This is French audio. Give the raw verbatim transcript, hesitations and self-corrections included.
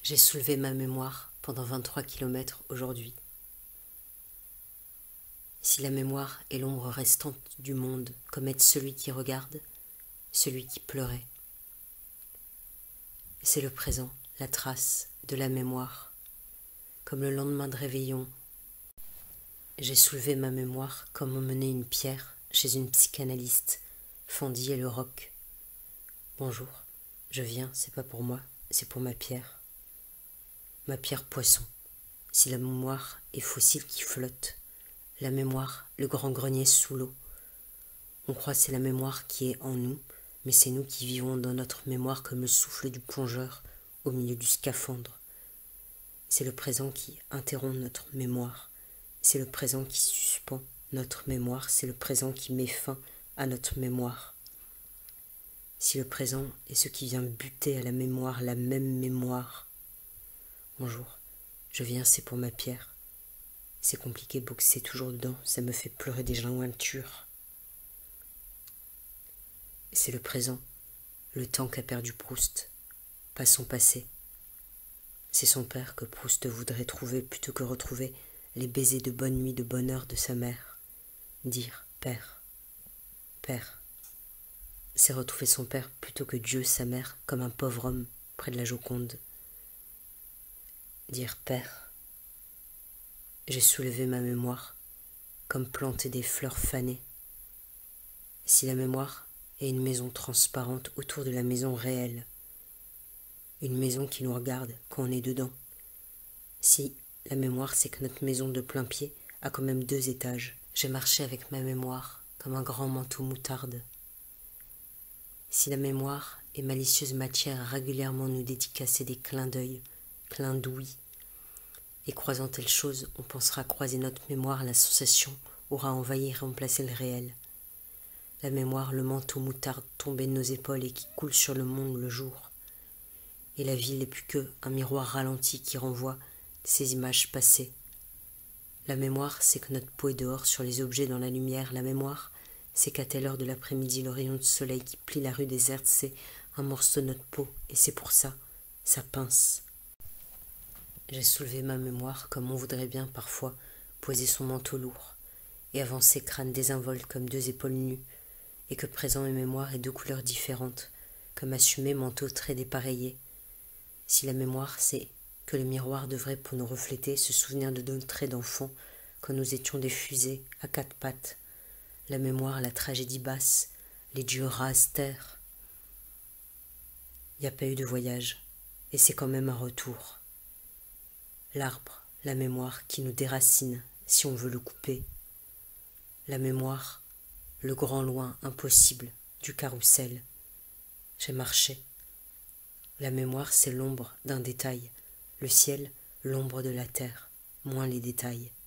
J'ai soulevé ma mémoire pendant vingt-trois kilomètres aujourd'hui. Si la mémoire est l'ombre restante du monde, comme est celui qui regarde, celui qui pleurait. C'est le présent, la trace de la mémoire. Comme le lendemain de réveillon, j'ai soulevé ma mémoire comme emmener une pierre chez une psychanalyste, fendit et le roc. Bonjour, je viens, c'est pas pour moi, c'est pour ma pierre. Ma pierre poisson, si la mémoire est fossile qui flotte, la mémoire, le grand grenier sous l'eau. On croit que c'est la mémoire qui est en nous, mais c'est nous qui vivons dans notre mémoire comme le souffle du plongeur au milieu du scaphandre. C'est le présent qui interrompt notre mémoire, c'est le présent qui suspend notre mémoire, c'est le présent qui met fin à notre mémoire. Si le présent est ce qui vient buter à la mémoire, la même mémoire. Bonjour, je viens, c'est pour ma pierre. C'est compliqué, boxer toujours dedans, ça me fait pleurer des jointures. C'est le présent, le temps qu'a perdu Proust, pas son passé. C'est son père que Proust voudrait trouver plutôt que retrouver les baisers de bonne nuit, de bonheur de sa mère. Dire père, père. C'est retrouver son père plutôt que Dieu, sa mère, comme un pauvre homme près de la Joconde. Dire père. J'ai soulevé ma mémoire comme planter des fleurs fanées. Si la mémoire est une maison transparente autour de la maison réelle, une maison qui nous regarde quand on est dedans. Si la mémoire c'est que notre maison de plein pied a quand même deux étages, j'ai marché avec ma mémoire comme un grand manteau moutarde. Si la mémoire est malicieuse matière à régulièrement nous dédicacer des clins d'œil, clins d'ouïe, et croisant telle chose, on pensera croiser notre mémoire, la sensation aura envahi et remplacé le réel. La mémoire, le manteau moutarde tombé de nos épaules et qui coule sur le monde le jour. Et la vie n'est plus qu'un miroir ralenti qui renvoie ces images passées. La mémoire, c'est que notre peau est dehors sur les objets dans la lumière. La mémoire, c'est qu'à telle heure de l'après-midi, le rayon de soleil qui plie la rue déserte, c'est un morceau de notre peau, et c'est pour ça, ça pince. J'ai soulevé ma mémoire comme on voudrait bien parfois poser son manteau lourd et avancer crâne désinvolte comme deux épaules nues, et que présent et mémoire est deux couleurs différentes, comme assumer manteau très dépareillé. Si la mémoire, c'est que le miroir devrait pour nous refléter se souvenir de nos traits d'enfant quand nous étions des fusées à quatre pattes, la mémoire, la tragédie basse, les dieux rasent terre. Il n'y a pas eu de voyage, et c'est quand même un retour. L'arbre, la mémoire qui nous déracine si on veut le couper. La mémoire, le grand loin impossible du carrousel. J'ai marché. La mémoire, c'est l'ombre d'un détail. Le ciel, l'ombre de la terre, moins les détails.